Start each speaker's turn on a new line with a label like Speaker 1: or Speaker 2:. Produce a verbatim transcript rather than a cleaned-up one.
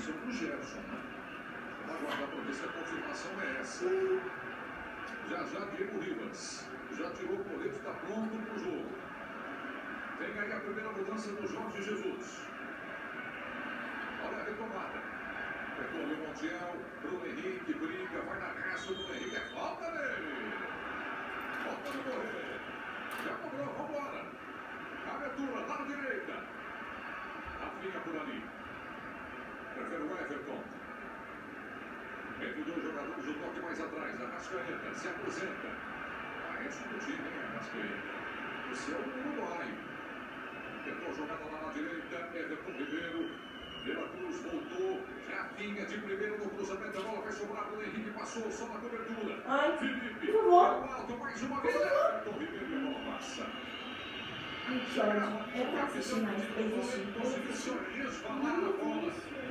Speaker 1: posição para o Gerson, né? Vamos aguardar para ver se a confirmação é essa. Já já Diego Ribas. Já tirou o colete, está pronto para o jogo. Vem aí a primeira mudança do Jorge Jesus. Olha a retomada. Pegou ali o Montiel. Bruno Henrique briga, vai na raça. O Bruno Henrique é falta nele. Falta no Borré. Já cobrou, vambora. Abertura, lá na direita. Rafinha por ali. Prefere o Everton. Entre dois jogadores, o toque mais atrás. Arrascaeta se apresenta. Maestro do time, hein, Arrascaeta. Esse é o Uruguai. Tentou a jogada lá na direita. Everton Ribeiro. Pela Cruz voltou. Rafinha de primeiro no cruzamento. A bola vai sobrar para o Henrique. Passou só na cobertura.
Speaker 2: Ai,
Speaker 1: Felipe.
Speaker 2: por favor.
Speaker 1: Alto mais uma vez. Everton Ribeiro e a bola passa.
Speaker 2: Ai, Jorge, é pra assistir mais, pra existir.
Speaker 1: Conseguiu se resvalar na bola.